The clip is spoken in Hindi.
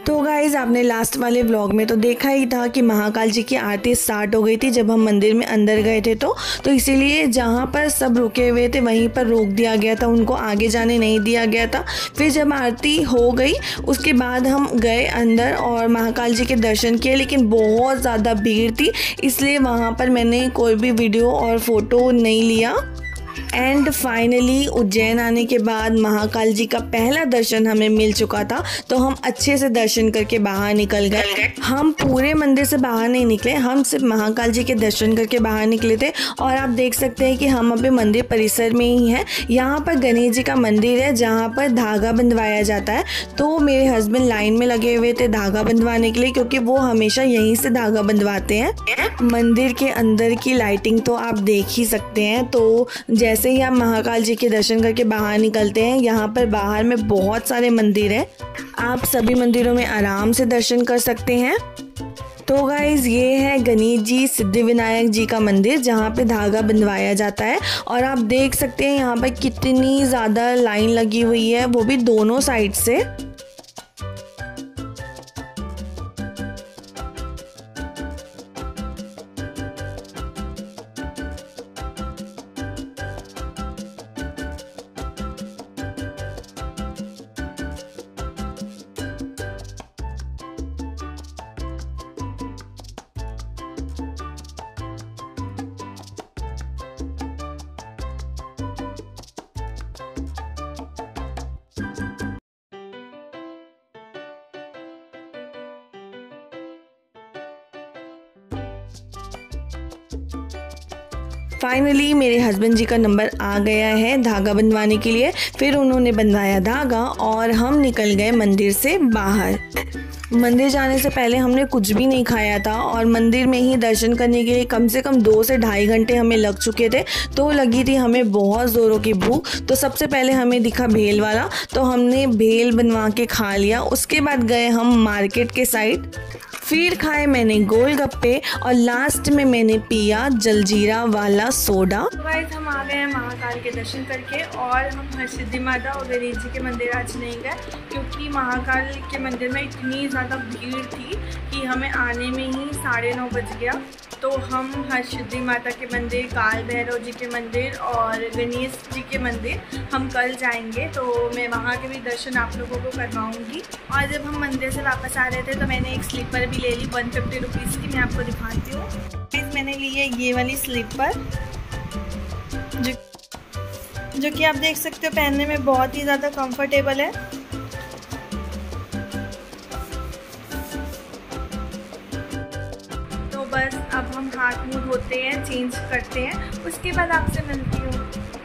तो गाइज़ आपने लास्ट वाले व्लॉग में तो देखा ही था कि महाकाल जी की आरती स्टार्ट हो गई थी जब हम मंदिर में अंदर गए थे। तो इसीलिए जहाँ पर सब रुके हुए थे वहीं पर रोक दिया गया था, उनको आगे जाने नहीं दिया गया था। फिर जब आरती हो गई उसके बाद हम गए अंदर और महाकाल जी के दर्शन किए, लेकिन बहुत ज़्यादा भीड़ थी इसलिए वहाँ पर मैंने कोई भी वीडियो और फ़ोटो नहीं लिया। एंड फाइनली उज्जैन आने के बाद महाकाल जी का पहला दर्शन हमें मिल चुका था, तो हम अच्छे से दर्शन करके बाहर निकल गए। हम पूरे मंदिर से बाहर नहीं निकले, हम सिर्फ महाकाल जी के दर्शन करके बाहर निकले थे। और आप देख सकते हैं कि हम अभी मंदिर परिसर में ही हैं। यहाँ पर गणेश जी का मंदिर है जहाँ पर धागा बंधवाया जाता है। तो मेरे हस्बैंड लाइन में लगे हुए थे धागा बंधवाने के लिए, क्योंकि वो हमेशा यहीं से धागा बंधवाते हैं। मंदिर के अंदर की लाइटिंग तो आप देख ही सकते हैं। तो जैसे ही आप महाकाल जी के दर्शन करके बाहर निकलते हैं, यहाँ पर बाहर में बहुत सारे मंदिर हैं, आप सभी मंदिरों में आराम से दर्शन कर सकते हैं। तो गाइज़ ये है गणेश जी सिद्धिविनायक जी का मंदिर जहाँ पे धागा बंधवाया जाता है। और आप देख सकते हैं यहाँ पर कितनी ज़्यादा लाइन लगी हुई है, वो भी दोनों साइड से। फाइनली मेरे हस्बैंड जी का नंबर आ गया है धागा बंधवाने के लिए। फिर उन्होंने बंधवाया धागा और हम निकल गए मंदिर से बाहर। मंदिर जाने से पहले हमने कुछ भी नहीं खाया था और मंदिर में ही दर्शन करने के लिए कम से कम 2 से ढाई घंटे हमें लग चुके थे। तो लगी थी हमें बहुत ज़ोरों की भूख। तो सबसे पहले हमें दिखा भेल वाला, तो हमने भेल बनवा के खा लिया। उसके बाद गए हम मार्केट के साइड, फिर खाए मैंने गोलगप्पे और लास्ट में मैंने पिया जलजीरा वाला सोडा। तो गाइस हम आ गए हैं महाकाल के दर्शन करके और हम हरसिद्धि माता और गणेश जी के मंदिर आज नहीं गए, क्योंकि महाकाल के मंदिर में इतनी ज़्यादा भीड़ थी कि हमें आने में ही 9:30 बज गया। तो हम हरसिद्धि माता के मंदिर, काल भैरव जी के मंदिर और गणेश जी के मंदिर हम कल जाएंगे। तो मैं वहाँ के भी दर्शन आप लोगों को करवाऊँगी। और जब हम मंदिर से वापस आ रहे थे तो मैंने एक स्लीपर भी ले ली 150 रुपीज़ की, मैं आपको दिखाती हूँ। मैंने ली है ये वाली स्लीपर जो कि आप देख सकते हो पहनने में बहुत ही ज़्यादा कंफर्टेबल है। तो बस अब हम हाथ मुंह धोते हैं, चेंज करते हैं, उसके बाद आपसे मिलती हूँ।